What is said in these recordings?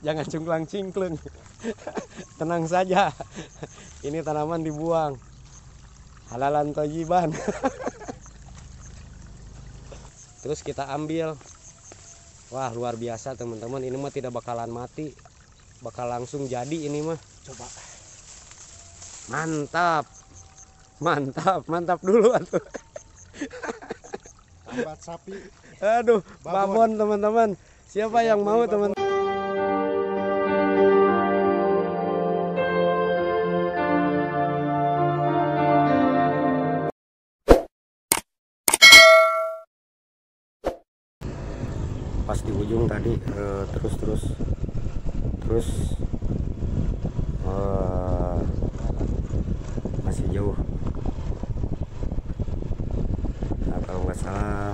Jangan cungklang cingklung. Tenang saja. Ini tanaman dibuang. Halalan toyiban. Terus kita ambil. Wah, luar biasa teman-teman. Ini mah tidak bakalan mati. Bakal langsung jadi ini mah. Coba. Mantap. Mantap, mantap dulu atuh. Tambat sapi. Aduh, babon teman-teman. Siapa yang mau teman? Pas di ujung tadi terus masih jauh. Nah, kalau nggak salah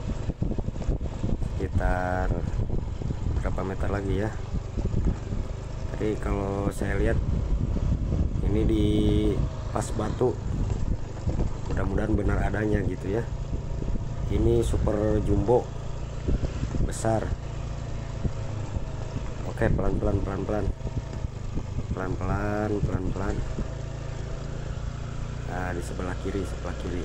sekitar berapa meter lagi ya. Tadi kalau saya lihat ini di pas batu, mudah-mudahan benar adanya gitu ya. Ini super jumbo besar. Oke, pelan-pelan. Nah, di sebelah kiri kiri.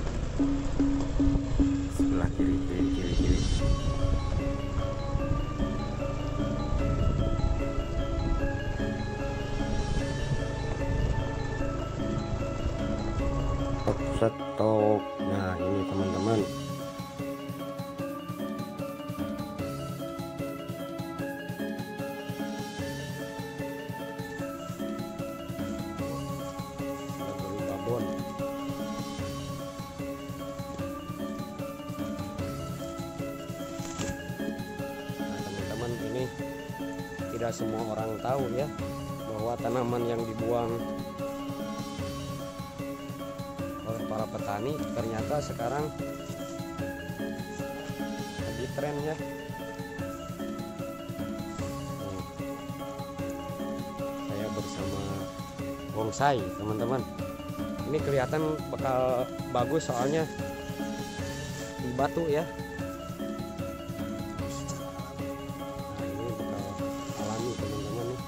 Stop. Nah, ini teman-teman. Babon. Nah, teman-teman, ini tidak semua orang tahu ya bahwa tanaman yang dibuang oleh para petani ternyata sekarang lagi tren ya. Saya bersama bonsai teman-teman. Ini kelihatan bakal bagus soalnya di batu ya. Nah, ini bakal alami teman-teman nih.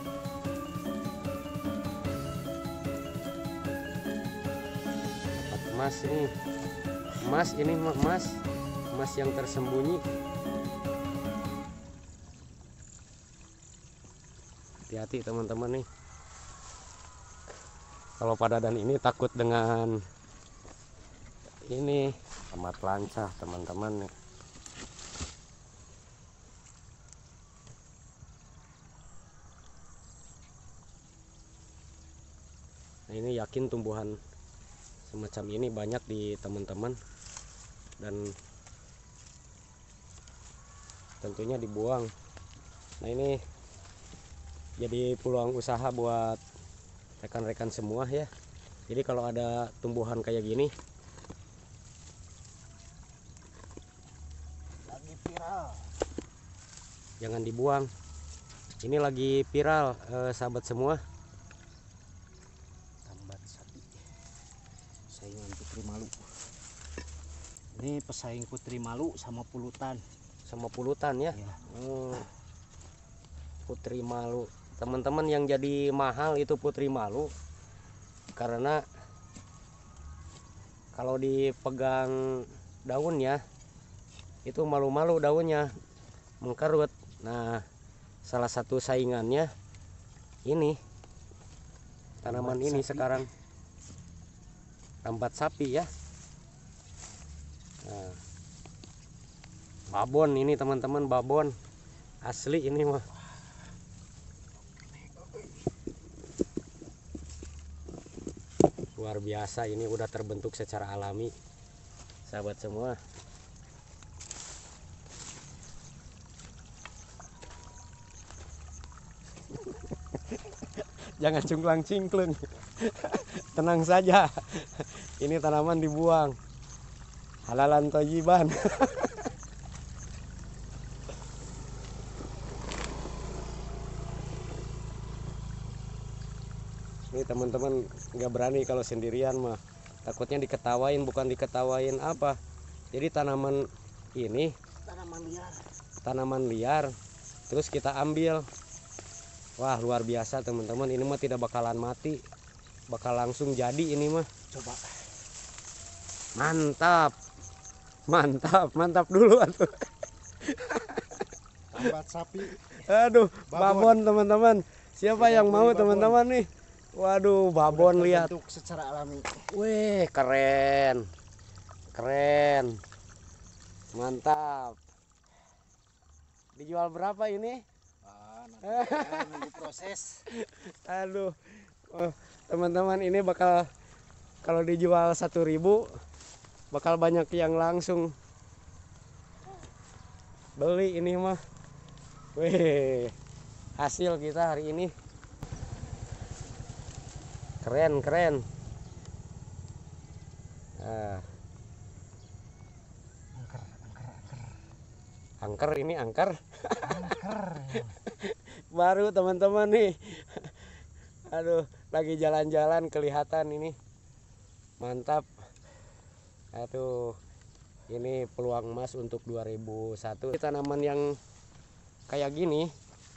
Dapat emas ini. Emas yang tersembunyi. Hati-hati teman-teman nih. Kalau pada dan ini takut dengan ini amat lancar teman-teman nih. Nah, ini yakin tumbuhan semacam ini banyak di teman-teman dan tentunya dibuang. Nah, ini jadi peluang usaha buat rekan-rekan semua ya. Jadi kalau ada tumbuhan kayak gini Lagi viral. jangan dibuang. Ini lagi viral sahabat semua. Tambat sapi. Saingan Putri Malu. Ini pesaing Putri Malu sama pulutan. Sama pulutan ya. Ya. Putri Malu. Teman-teman, yang jadi mahal itu Putri Malu karena kalau dipegang daunnya itu malu-malu daunnya mengkerut. Nah, salah satu saingannya ini tanaman ini sekarang tambat sapi ya. Nah, babon ini teman-teman, babon asli ini mah. Luar biasa, ini udah terbentuk secara alami sahabat semua. Jangan cungklang cingklung. Tenang saja. Ini tanaman dibuang. Halalan toyiban. Ini teman-teman nggak berani kalau sendirian mah. Takutnya diketawain, bukan diketawain apa. Jadi tanaman ini Tanaman liar. tanaman liar terus kita ambil. Wah, luar biasa teman-teman, ini mah tidak bakalan mati, bakal langsung jadi ini mah. Coba. Mantap. Mantap, mantap dulu atuh. Tambat sapi. Aduh, Babon. babon teman-teman. Siapa yang mau teman-teman nih? Waduh, babon lihat. Terbentuk secara alami. Wih, keren. Keren. Mantap. Dijual berapa ini? Nanti nunggu proses. Aduh. Oh, teman-teman, ini bakal kalau dijual 1.000 bakal banyak yang langsung beli ini mah. Wih, hasil kita hari ini keren keren. Nah, angker ini angker. Baru teman-teman nih. Aduh, lagi jalan-jalan kelihatan ini. Mantap. Aduh, ini peluang emas untuk 2001. Tanaman yang kayak gini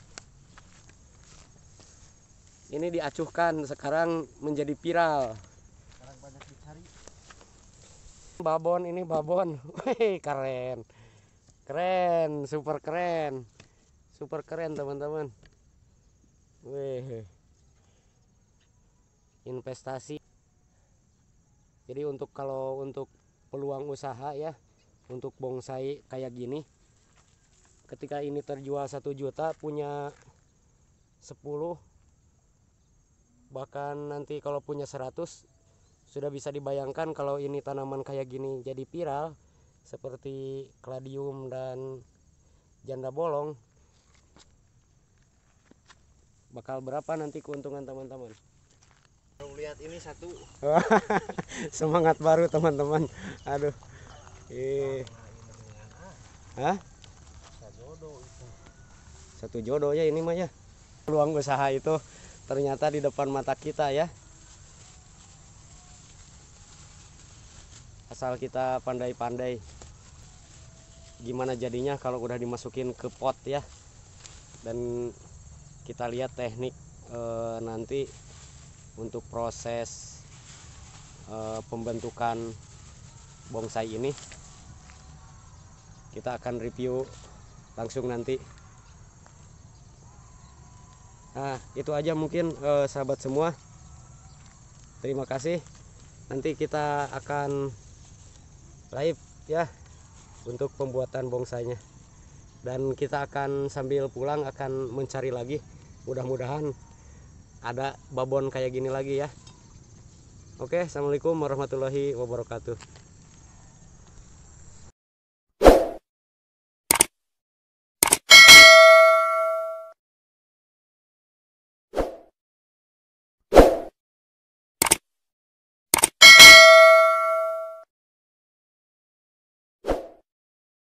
ini diacuhkan, sekarang menjadi viral. Sekarang banyak dicari. Babon, ini babon. Wih, keren. Keren, super keren. Super keren teman-teman. Wih. Investasi. Jadi kalau untuk peluang usaha ya, untuk bonsai kayak gini, ketika ini terjual 1 juta, punya 10, bahkan nanti kalau punya 100, sudah bisa dibayangkan kalau ini tanaman kayak gini jadi viral seperti Caladium dan janda bolong, bakal berapa nanti keuntungan teman-teman. Lihat ini satu. Semangat baru teman-teman. Aduh. Hah? Satu jodoh ya ini mah ya. Peluang usaha itu ternyata di depan mata kita ya. Asal kita pandai-pandai. Gimana jadinya kalau udah dimasukin ke pot ya. Dan kita lihat teknik nanti untuk proses pembentukan bonsai ini. Kita akan review langsung nanti. Nah, itu aja mungkin sahabat semua. Terima kasih. Nanti kita akan live ya untuk pembuatan bonsainya. Dan kita akan sambil pulang akan mencari lagi. Mudah-mudahan ada babon kayak gini lagi ya. Oke, assalamualaikum warahmatullahi wabarakatuh.